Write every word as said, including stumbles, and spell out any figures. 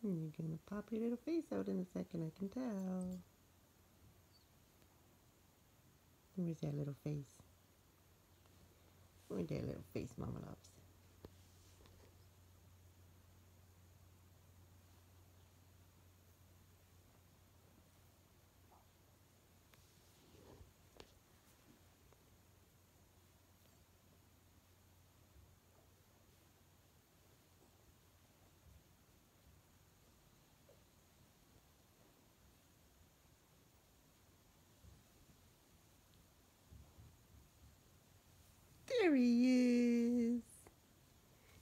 You're gonna pop your little face out in a second, I can tell. Where's that little face? Where's that little face, Mama loves? There he